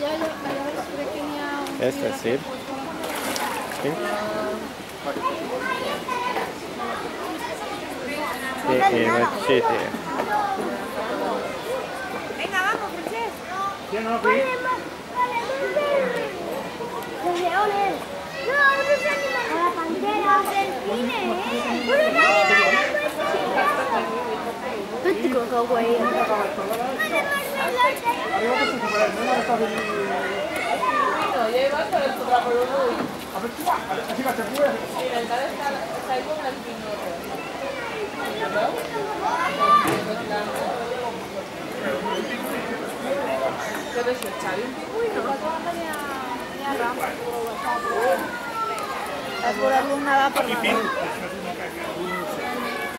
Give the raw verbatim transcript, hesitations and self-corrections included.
Este, sí. Sí. Sí, y sí, sí. Venga, vamos, Francesc. ¿Quién no aquí? Los leones. No, unos animales. La pantera. Delfines. Unos animales. Tutti cosa vuoi? No, ya iba a estar el otra por uno. A ver, así que se puede. Mira, el cara está está ahí con el pino. Pero si está bien pingüino. Es por alguna va por